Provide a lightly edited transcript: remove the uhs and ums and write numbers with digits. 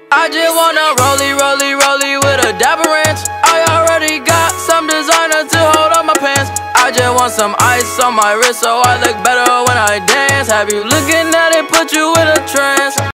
I just wanna rollie with a dapper ranch. I already got some designer to hold on my pants. I just want some ice on my wrist so I look better when I dance. Have you looking at it, put you in a trance.